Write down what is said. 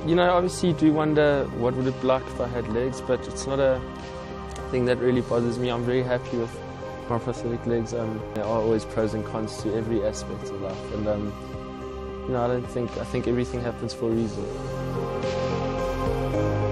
You know, obviously you do wonder what would it be like if I had legs, but it's not a thing that really bothers me. I'm very happy with my prosthetic legs. There are always pros and cons to every aspect of life, and you know, I think everything happens for a reason.